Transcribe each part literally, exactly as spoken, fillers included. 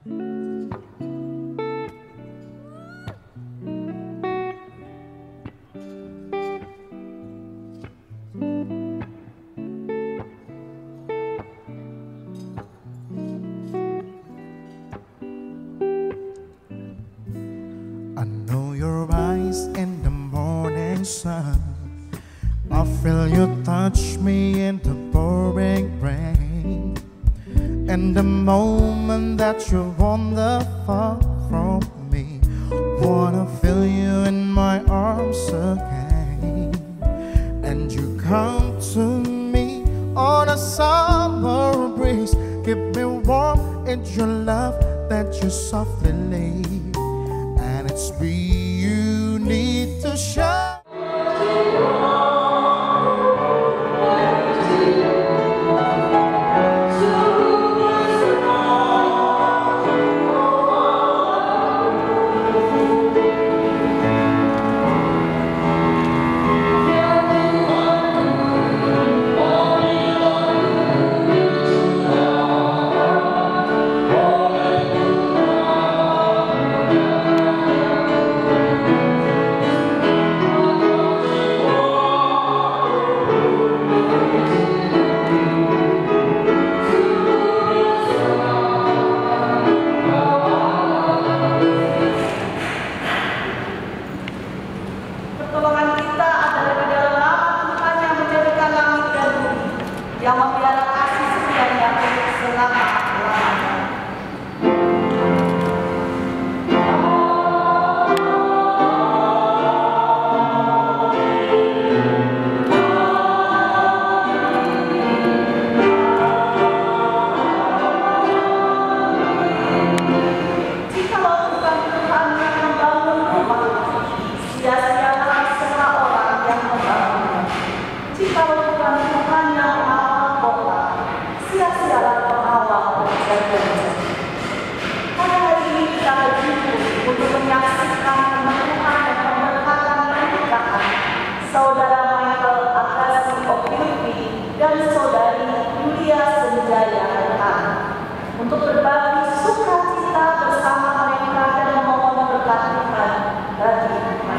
I know your eyes in the morning sun. I feel you touch me in the pouring rain. And the moment that you wander far from me, wanna feel you in my arms again. And you come to me on a summer breeze, keep me warm in your love that you softly leave. And it's me you need to show. Yang memelihara kasih setianya untuk selama-lamanya. Jikalau bukan Tuhan yang membangun rumah, sia-sialah semua orang yang membangunnya. Jikalau bukan Tuhan yang sia-sialah pengawal dan bekerja. Pada hari ini kita berjumpa untuk menyaksikan pemenuhan dan pemberkatan pernikahan Saudara Michael Akasi Okilvi dan Saudari Yulia Senjaya Rekan, untuk berbagi sukacita bersama mereka dan memohon berkat Tuhan bagi mereka.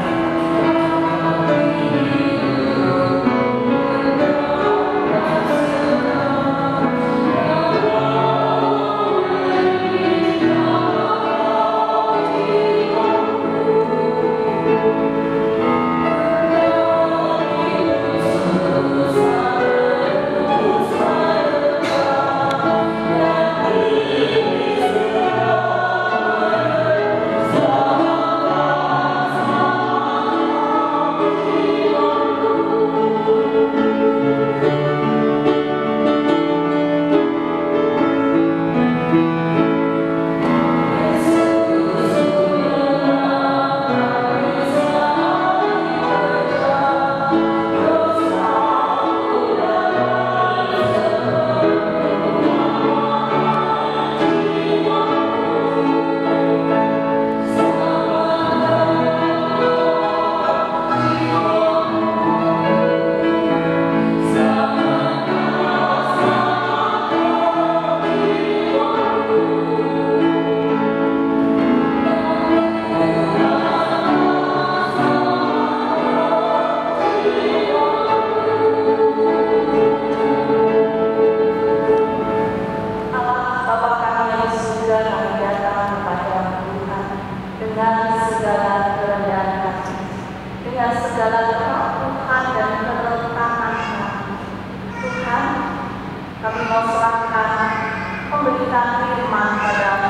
Kami mau serahkan pemberitaan firman padamu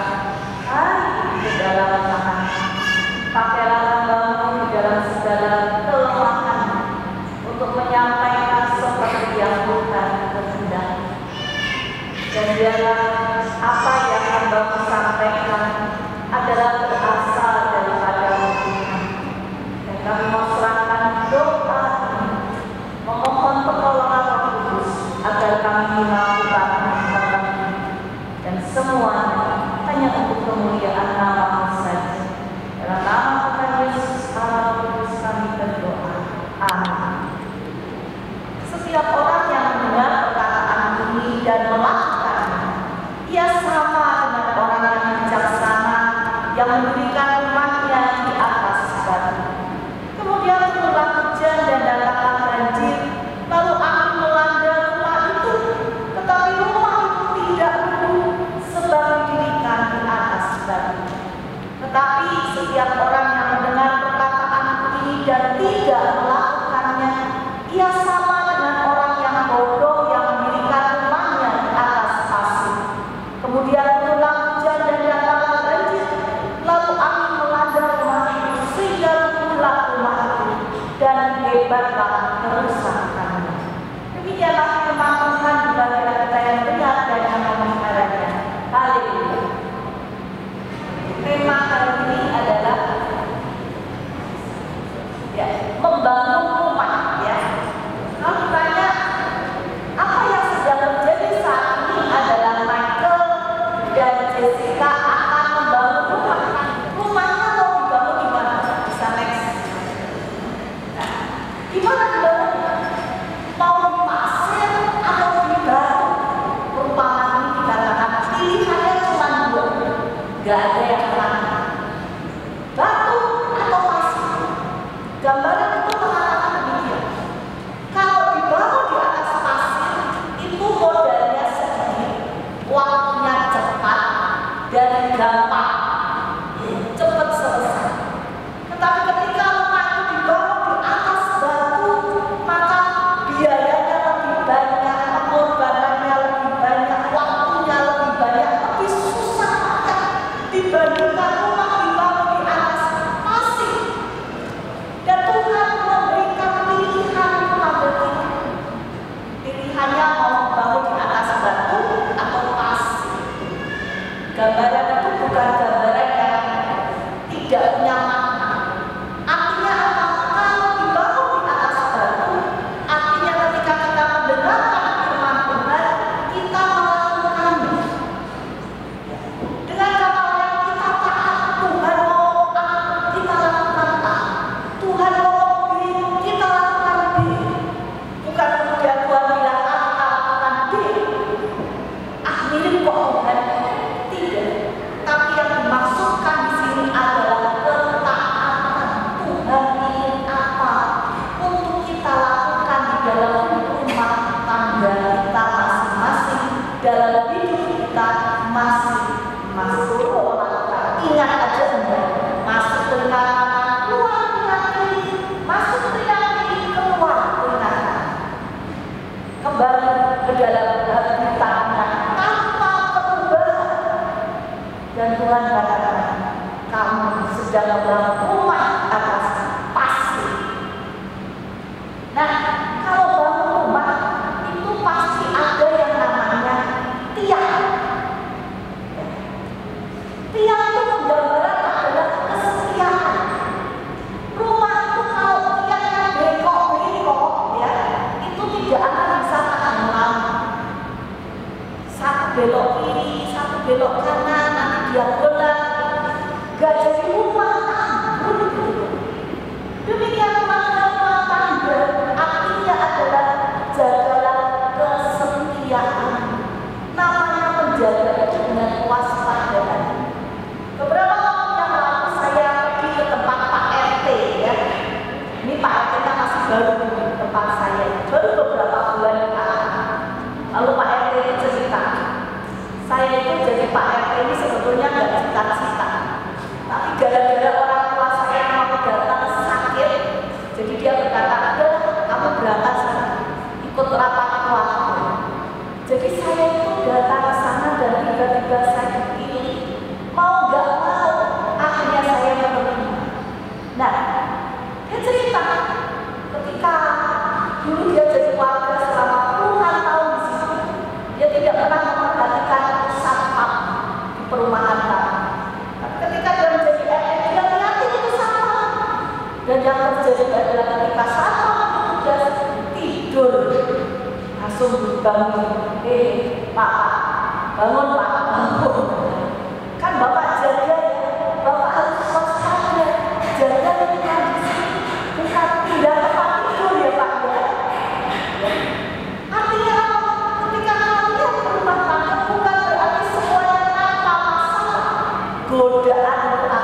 hari di dalam tangan. Pakailah hambamu di dalam segala kelemahan untuk menyampaikan seperti yang Tuhan kehendaki. Dan biarlah apa yang hambamu sampaikan adalah berasal daripada Tuhan. Dan kami mau serahkan doa ini, memohon pertolongan Roh Kudus agar kami melakukan hal ini dan semua yang mendirikan rumahnya di atas batu. Kemudian turunlah hujan dan datanglah banjir, lalu angin melanda rumah itu, tetapi rumah itu tidak runtuh sebab didirikan di atas batu. Tetapi setiap orang yang mendengar perkataanku ini dan tidak melakukannya, ia sama dengan orang yang bodoh yang mendirikan rumahnya di atas pasir. Kemudian turunlah hujan dan datanglah banjir, lalu angin melanda rumah itu sehingga runtuhlah rumah itu dan hebatlah kerusakannya. Demikianlah firman Tuhan bagi kita yang dengar dan yang memeliharanya. Haleluya. Tema kali ini adalah ya, membangun rumah, ya. Kalau ditanya apa yang sedang terjadi saat ini adalah Michael dan Jessica akan membangun rumah. Rumahnya mau dibangun di mana? Bisa next. Nah, di mana dibangun? Mau di pasir atau di batu? Perumpamaan ini dikatakan pilihannya cuma dua. Gak ada yang lain. Batu atau pasir. Gambaran itu mengatakan demikian. Kalau dibangun di atas pasir, itu modalnya sedikit, waktunya cepat dan gampang, cepat selesai. Tetapi ketika rumah itu dibangun di atas batu, maka biayanya lebih banyak, pengorbanannya lebih banyak, waktunya lebih banyak, lebih susah banget dibandingkan rumah dibangun di atas pasir. Dan Tuhan memberikan pilihan kepada kita. Pilihannya mau membangun di atas batu atau pasir. Gambaran itu bukan gambaran yang tidak punya makna. Artinya apa? Kalau dibangun di atas batu, artinya ketika kita mendengarkan firman Tuhan, kita melakukannya. Dengan kata lain, kita taat. Tuhan mau A, kita lakukan A. Tuhan mau B, kita lakukan B. Bukan kemudian Tuhan bilang A, kita lakukan B. Ah, mirip kok Tuhan. Tidak. Tapi yang dimaksudkan di sini adalah ketaatan. Tuhan ingin apa untuk kita lakukan di dalam rumah tangga kita masing-masing, dalam hidup kita masing-masing. Ingat aja enggak? Masuk telinga kanan, keluar telinga kiri, masuk telinga kiri, keluar telinga kanan. Kembali ke dalam habitatnya tanpa perubahan. Dan Tuhan katakan, kamu sedang membangun rumah atas pasir. Nah, kalau bangun rumah itu pasti ada yang namanya tiang. Tiang itu penggambaran adalah kesetiaan. Rumah itu kalau tiangnya bengkok-bengkok, ya, itu tidak akan bisa tahan lama. Satu belok kiri, satu belok kanan, nanti diagonal, gak jadi rumah ambruk gitu. Demikian rumah tangga, artinya adalah jagalah kesetiaan. Namanya menjaga itu dengan kewaspadaan. Beberapa waktu yang lalu saya pergi ke tempat Pak R T, ya. Ini Pak R T-nya masih baru di tempat saya, baru beberapa bulan yang lalu. Lalu Pak R T cerita, saya itu jadi Pak R T ini sebetulnya nggak cita-cita, tapi gara-gara orang tua saya mau datang sakit, jadi dia berkata, udah kamu berangkat sana, ikut rapat keluarga. Jadi saya itu datang ke sana dan tiba-tiba saya dipilih. Mau gak mau, akhirnya saya menerima. Nah, dia cerita ketika dulu dia jadi warga selama puluhan tahun di situ, dia tidak pernah memperhatikan satpam di perumahan kami. Tapi ketika dia menjadi R T, dia lihatin itu satpam. Dan yang terjadi adalah ketika satpam bertugas tidur, langsung dibangun. Eh, Pak, bangun Pak, bangun. Kan Bapak jaga ya, Bapak harus waspada, jaga lingkungan di sini, bukan pindah tempat tidur ya Pak ya. Artinya apa? Ketika kalian berumah tangga bukan berarti semuanya tanpa masalah. Godaan itu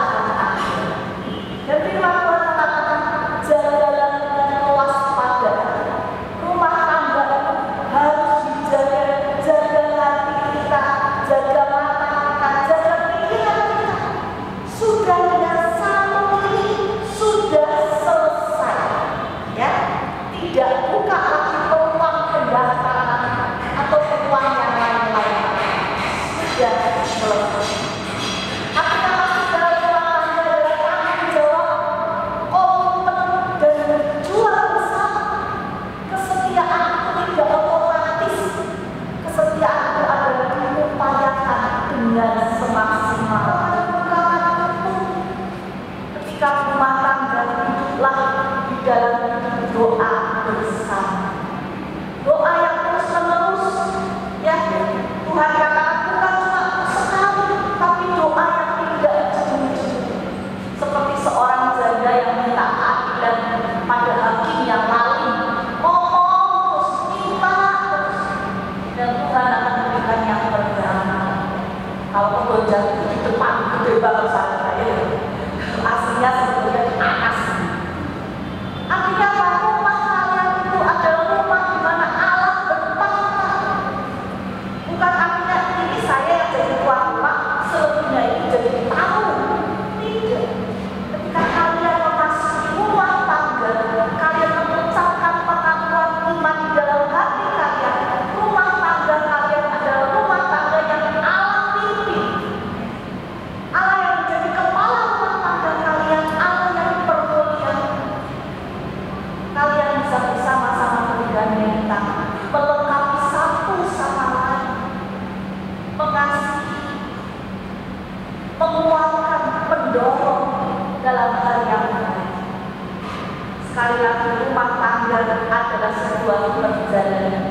Bojan di depan gede banget sana ya. Aslinya sebetulnya di atas. Artinya apa? Rumah kalian itu adalah rumah di mana Allah bertahta. Bukan artinya ini saya yang jadi tuan rumah, selebihnya ini jadi tamu. Tidak. Ketika kalian memasuki rumah tangga, kalian mengucapkan pengakuan iman di dalam hati kalian. Rumah tangga kalian adalah rumah tangga yang Allah pimpin. Allah yang menjadi kepala rumah tangga kalian, Allah yang dipermuliakan. Kalian bisa bersama-sama bergandeng tangan, melengkapi satu sama lain, mengasihi, menguatkan, mendorong dalam hal yang baik. Sekali lagi, rumah tangga adalah sebuah perjalanan.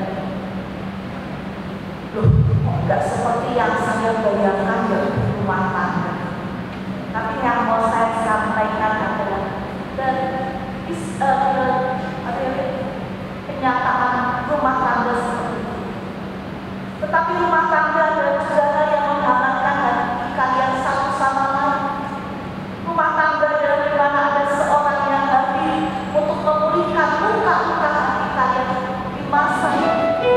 Loh, kok nggak seperti yang saya bayangkan dari rumah tangga? Tapi yang mau saya sampaikan adalah dan is, uh, kenyataan rumah tangga seperti itu. Tetapi rumah tangga adalah juga hal yang menghangatkan hati kalian satu sama lain. Rumah tangga adalah di mana ada seorang yang hadir untuk memulihkan luka-luka hati kalian di masa ini.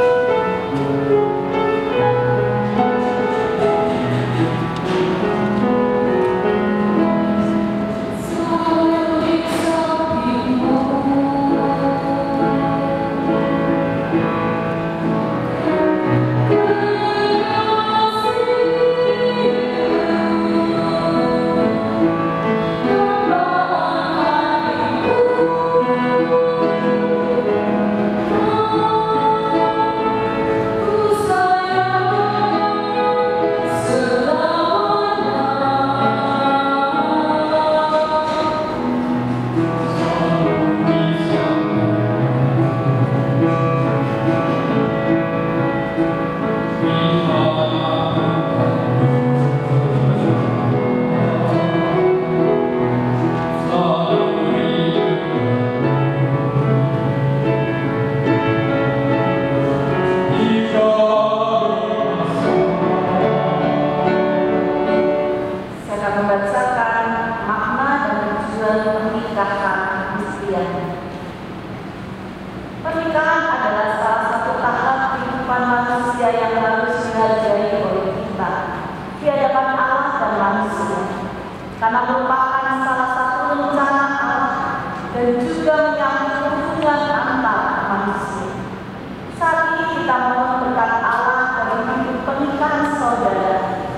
Karena merupakan salah satu rencana Allah dan juga menyambung hubungan antar manusia. Saat ini kita mohon berkat Allah dari hidup pernikahan saudara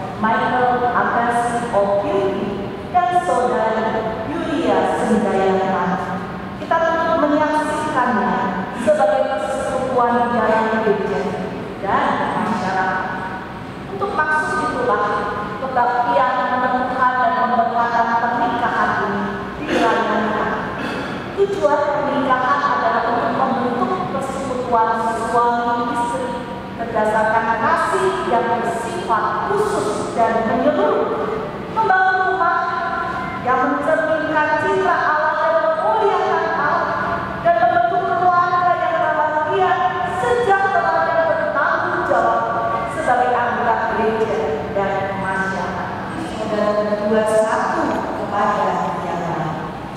Michael Agassi Okyuki dan saudara Yulia Senjayana. Kita turut menyaksikannya sebagai persekutuan di dalam gereja dan masyarakat. Untuk maksud itulah kebaktian menemukan dan memperkuatkan pernikahan ini dirancangkan. Tujuan pernikahan adalah untuk membentuk persekutuan suami istri berdasarkan kasih yang bersifat khusus dan menyeluruh, membangun rumah yang mencerminkan citra Allah dan memuliakan Allah, dan membentuk keluarga yang bahagia, sejahtera dan bertanggung jawab sebagai anggota gereja dan masyarakat. Saudara berdua satu kepada yang lain.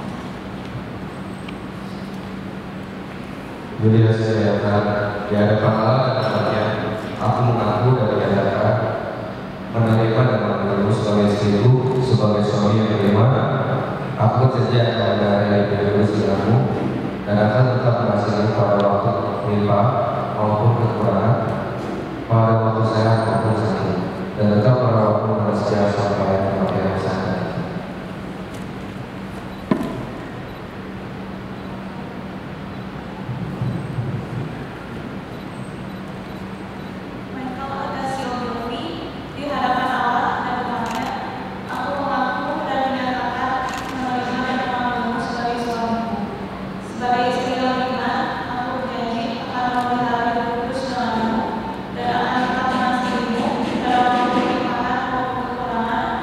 Yulia Senjayana, di hadapan Allah dan tempatnya, aku mengaku dan menyatakan menerima dan mengaku sebagai istriku, sebagai suami yang beriman. Aku bersedia akan darah yang diberi denganmu dan akan tetap mengasihimu pada waktu melimpah maupun kekurangan, pada waktu sehat maupun sakit, dan tetap merawatmu dengan setia sampai kematian sana. Dan akan tetap mengasihimu dalam waktu pernikahan maupun kekurangan,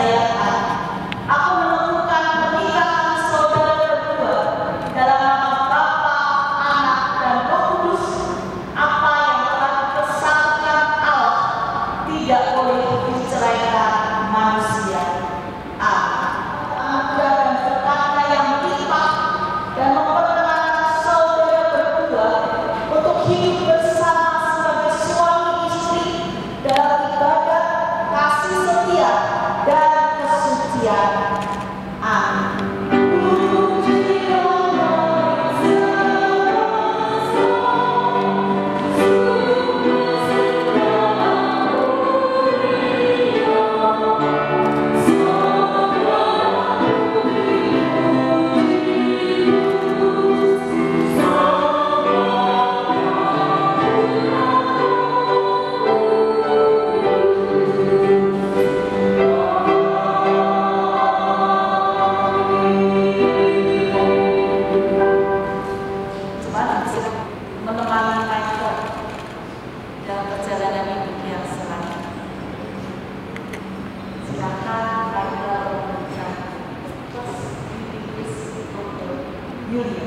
disayangkan, aku menemukan pernikahan saudara berdua dalam nama Bapa, Anak, dan Roh Kudus. Apa yang telah dipersatukan Allah tidak boleh diceraikan manusia. Anugerah dan berkatnya yang melimpah dan memperkenalkan saudara berdua untuk hidup bersama sebagai suami istri dalam ibadat, kasih setia, dan kesucian. Amin. Menemani Michael dalam perjalanan hidup yang selanjutnya. Silakan Michael memberikan terus ditulis untuk Yulia.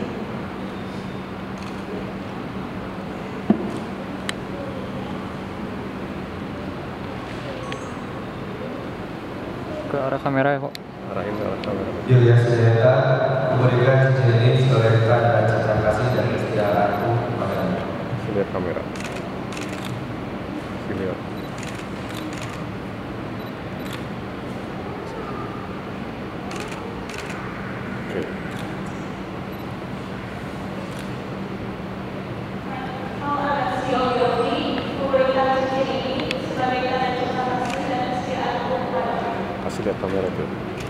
Ke arah kamera ya kok. Arahin ke arah kamera. Yulia Sujata, memberikan cincin ini sebagai tanda cinta kasih dan kesetiaanku kepadanya. Lihat kamera. Sini ya. Oke. Kasih lihat kamera tuh.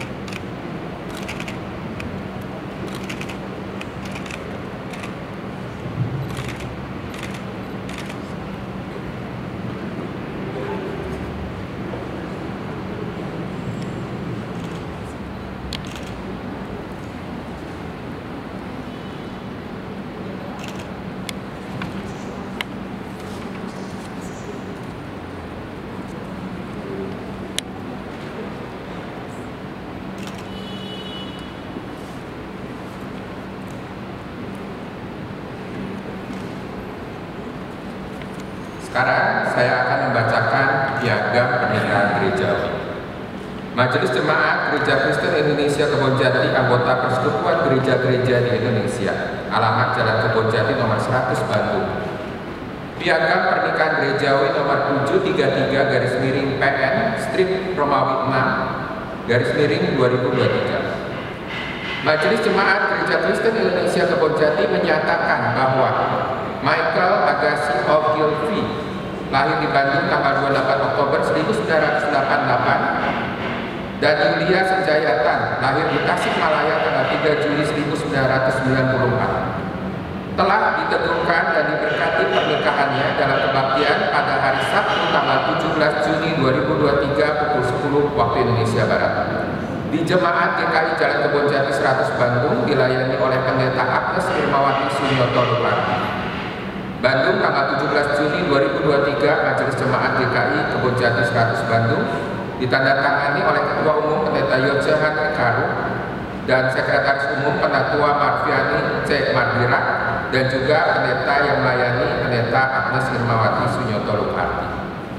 Sekarang saya akan membacakan piagam pernikahan gerejawi. Majelis Jemaat Gereja Kristen Indonesia Kebonjati, anggota Persekutuan Gereja-Gereja di Indonesia, alamat Jalan Kebonjati nomor seratus Bandung. Piagam pernikahan gerejawi nomor tujuh tiga tiga garis miring P N Strip Romawi enam garis miring dua ribu dua puluh tiga. Majelis Jemaat Gereja Kristen Indonesia Kebonjati menyatakan bahwa Michael Agassi Ogilvy lahir di Bandung tanggal dua puluh delapan Oktober seribu sembilan ratus delapan puluh delapan dan Yulia Senjayatan lahir di Tasikmalaya tanggal tiga Juli seribu sembilan ratus sembilan puluh empat telah ditentukan dan diberkati pernikahannya dalam kebaktian pada hari Sabtu tanggal tujuh belas Juni dua ribu dua puluh tiga pukul sepuluh waktu Indonesia Barat di Jemaat G K I Jalan Kebonjati seratus Bandung, dilayani oleh Pendeta Agnes Irmawati Sunyoto Luparti. Bandung tanggal tujuh belas Juni dua ribu dua puluh tiga, Majelis Jemaat G K I Kebonjati seratus Bandung ditandatangani oleh Ketua Umum Pendeta Yocehan Ekaru dan Sekretaris Umum Penatua Marfiani C. Mardira dan juga pendeta yang melayani Pendeta Agnes Irmawati Sunyoto Luparti.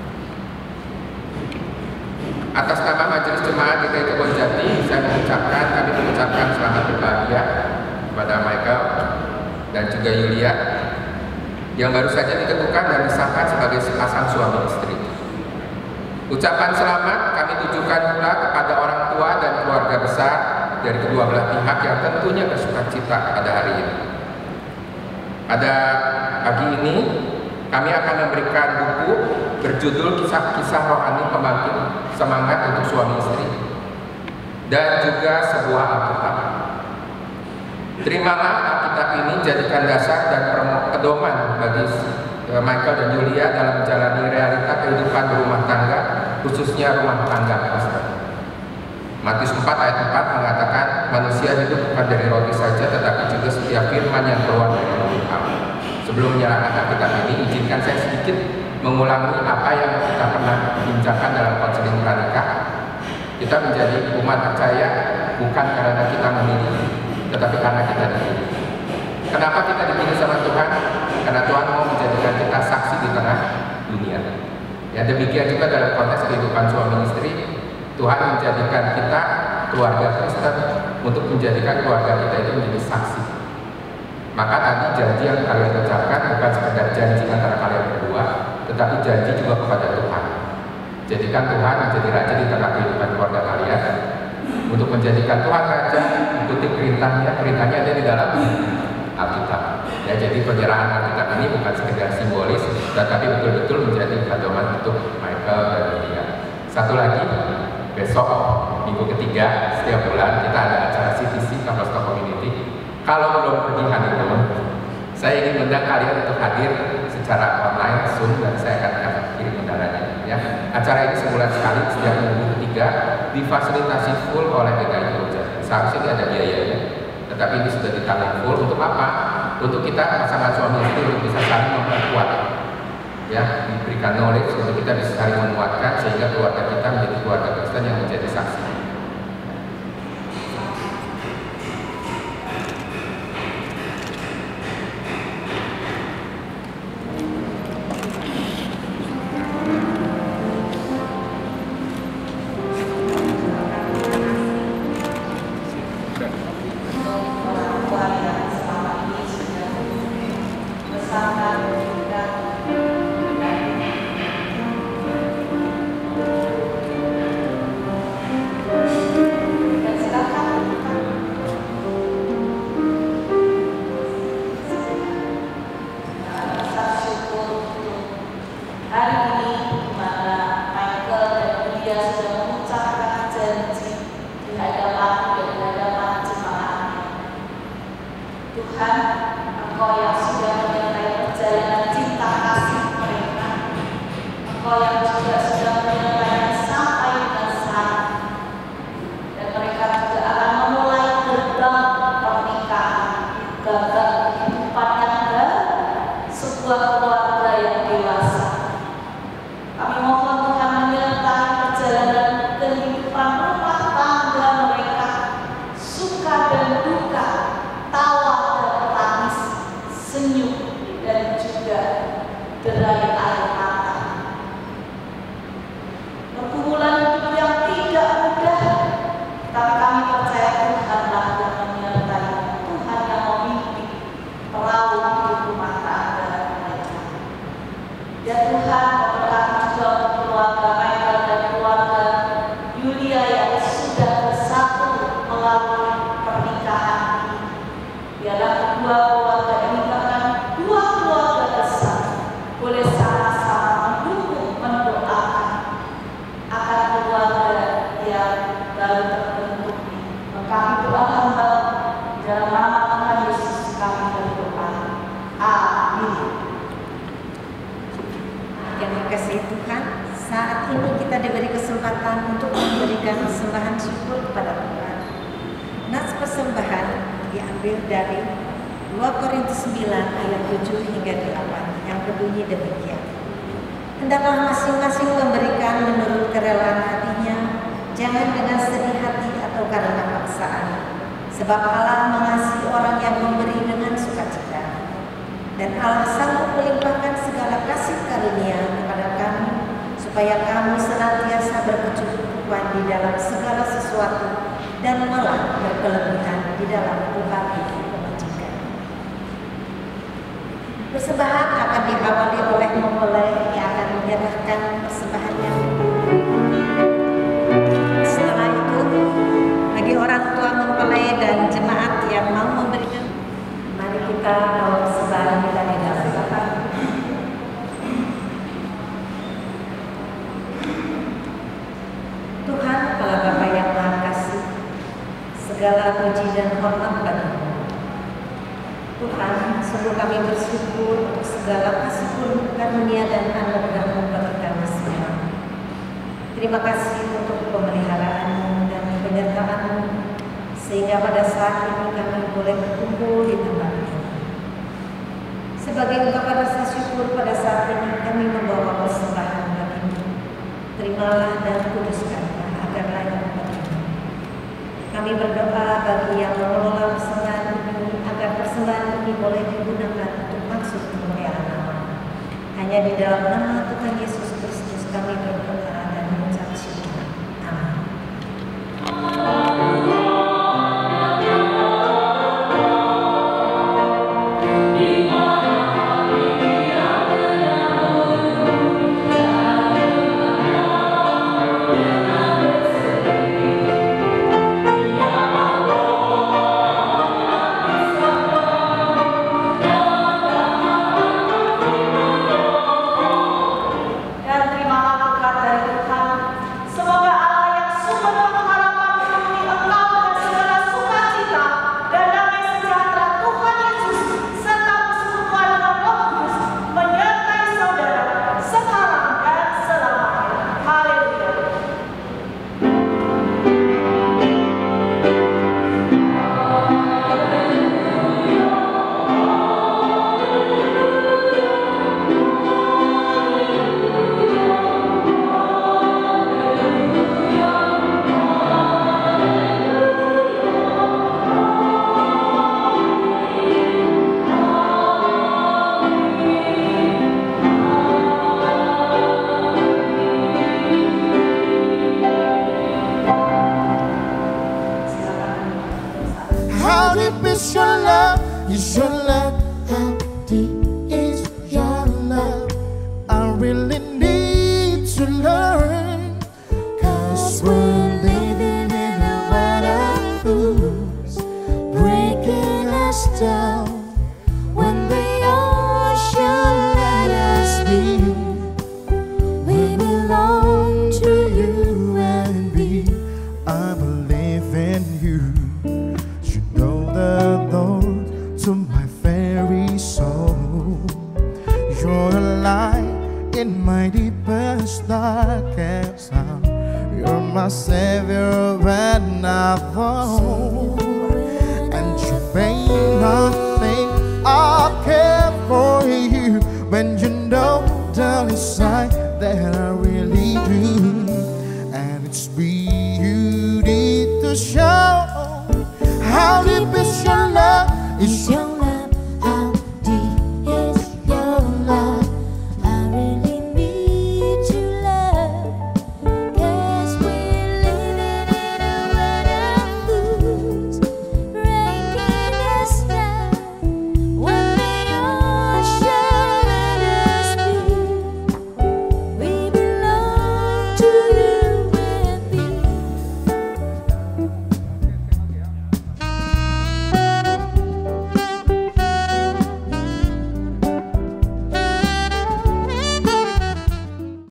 Atas nama Majelis Jemaat G K I Kebonjati, saya mengucapkan, kami mengucapkan selamat berbahagia kepada Michael dan juga Yulia yang baru saja ditentukan dan disahkan sebagai sepasang suami istri. Ucapan selamat kami tujukan pula kepada orang tua dan keluarga besar dari kedua belah pihak yang tentunya bersukacita pada hari ini. Pada pagi ini kami akan memberikan buku berjudul Kisah-Kisah Rohani Pembangkit Semangat untuk Suami Istri dan juga sebuah Alkitab. Terimalah Alkitab ini jadikan dasar dan pedoman bagi Michael dan Yulia dalam menjalani realita kehidupan berumah tangga, khususnya rumah tangga Kristen. Matius empat ayat empat mengatakan manusia hidup bukan dari roti saja tetapi juga setiap firman yang keluar dari mulut Allah. Sebelum menyerahkan Alkitab ini, izinkan saya sedikit mengulangi apa yang kita pernah bincangkan dalam konseling pranikah. Kita menjadi umat percaya bukan karena kita memilih, tetapi karena kita dipilih. Kenapa kita dipilih sama Tuhan? Karena Tuhan mau menjadikan kita saksi di tengah dunia. Ya, demikian juga dalam konteks kehidupan suami istri, Tuhan menjadikan kita keluarga Kristen untuk menjadikan keluarga kita itu menjadi saksi. Maka tadi janji yang kalian ucapkan bukan sekedar janji antara kalian berdua, tetapi janji juga kepada Tuhan. Jadikan Tuhan menjadi raja di tengah kehidupan keluarga kalian. Untuk menjadikan Tuhan raja, ikuti perintahnya. Perintahnya ada di dalam Alkitab. Ya, jadi penyerahan Alkitab ini bukan sekedar simbolis, tetapi betul-betul menjadi pedoman untuk Michael dan Lydia. Satu lagi, besok minggu ketiga setiap bulan kita ada acara C T C Couple Talk Community. Kalau belum pergi honeymoon, saya ingin mengundang kalian untuk hadir secara online Zoom dan saya akan kirim undangannya. Ya, acara ini sebulan sekali setiap minggu ketiga difasilitasi full oleh D K I Jogja. Seharusnya ini ada biayanya, tetapi ini sudah ditanggung full. Untuk apa? Untuk kita pasangan suami istri untuk bisa saling memperkuat. Ya, diberikan knowledge untuk kita bisa saling menguatkan sehingga keluarga kita menjadi keluarga Kristen yang menjadi saksi. Dari dua Korintus sembilan ayat tujuh hingga delapan yang berbunyi demikian. Hendaklah masing-masing memberikan menurut kerelaan hatinya, jangan dengan sedih hati atau karena paksaan. Sebab Allah mengasihi orang yang memberi dengan sukacita. Dan Allah sanggup melimpahkan segala kasih karunia kepada kami, supaya kami senantiasa berkecukupan di dalam segala sesuatu dan malah berkelebihan di dalam berbagai kebajikan. Persembahan akan diawali oleh mempelai yang akan menyerahkan persembahannya. Setelah itu, bagi orang tua mempelai dan jemaat yang mau memberikan, mari kita bawa persembahan kita di dalam Bapa. Tuhan, Allah Bapa yang Maha Kasih, segala puji dan hormat bagimu. Tuhan, sungguh kami bersyukur untuk segala kasih karunia dan anugerah-Mu bagi kami semua. Terima kasih untuk pemeliharaan-Mu dan penyertaan-Mu, sehingga pada saat ini kami boleh berkumpul di tempat ini. Sebagai ungkapan rasa syukur pada saat ini kami membawa persembahan bagi-Mu. Terimalah dan kuduskanlah agar layak Kami berdoa bagi yang mengelola persembahan ini agar persembahan ini boleh digunakan untuk maksud kemuliaan nama. Hanya di dalam nama Tuhan Yesus Kristus kami berdoa dan mengucap syukur. Amin. Is your love, is your love, how deep is your love? I really need to learn, cause we're living in a world of fools, breaking us down. When the ocean let us be, we belong to you and me. I believe in you. The door to my very soul. You're a light in my deepest darkest hour. You're my savior when I fall, and you may not think I care for you when you know down inside that I really do. And it's beauty to show. How deep is your love? Is your